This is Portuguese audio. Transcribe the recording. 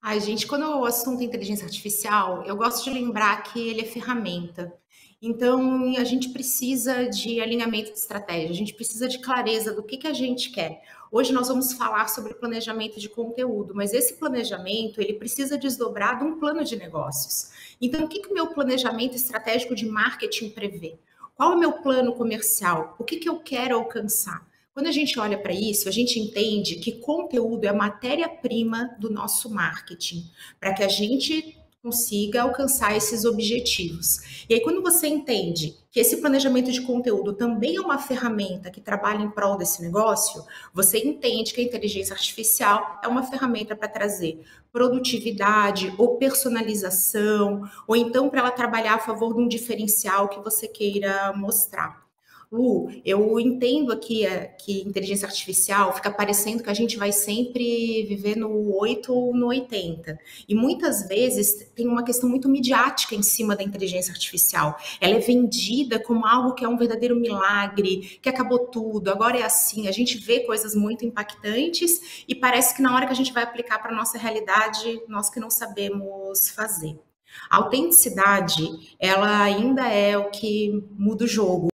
Ai, gente, quando o assunto é inteligência artificial, eu gosto de lembrar que ele é ferramenta. Então, a gente precisa de alinhamento de estratégia, a gente precisa de clareza do que a gente quer. Hoje nós vamos falar sobre planejamento de conteúdo, mas esse planejamento, ele precisa desdobrar de um plano de negócios. Então, o que o meu planejamento estratégico de marketing prevê? Qual é o meu plano comercial? O que eu quero alcançar? Quando a gente olha para isso, a gente entende que conteúdo é a matéria-prima do nosso marketing, para que a gente consiga alcançar esses objetivos. E aí, quando você entende que esse planejamento de conteúdo também é uma ferramenta que trabalha em prol desse negócio, você entende que a inteligência artificial é uma ferramenta para trazer produtividade ou personalização, ou então para ela trabalhar a favor de um diferencial que você queira mostrar. Lu, eu entendo aqui que inteligência artificial fica parecendo que a gente vai sempre viver no 8 ou no 80. E muitas vezes tem uma questão muito midiática em cima da inteligência artificial. Ela é vendida como algo que é um verdadeiro milagre, que acabou tudo, agora é assim. A gente vê coisas muito impactantes e parece que na hora que a gente vai aplicar para a nossa realidade, nós que não sabemos fazer. A autenticidade, ela ainda é o que muda o jogo.